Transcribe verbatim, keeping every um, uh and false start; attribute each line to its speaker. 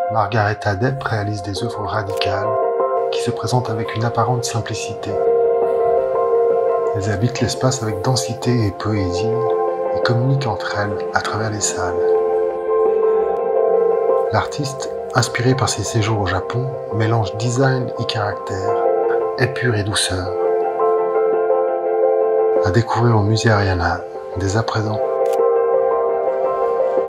Speaker 1: Margaretha Depp réalise des œuvres radicales qui se présentent avec une apparente simplicité. Elles habitent l'espace avec densité et poésie et communiquent entre elles à travers les salles. L'artiste, inspiré par ses séjours au Japon, mélange design et caractère, épure et douceur. À découvrir au musée Ariana dès à présent.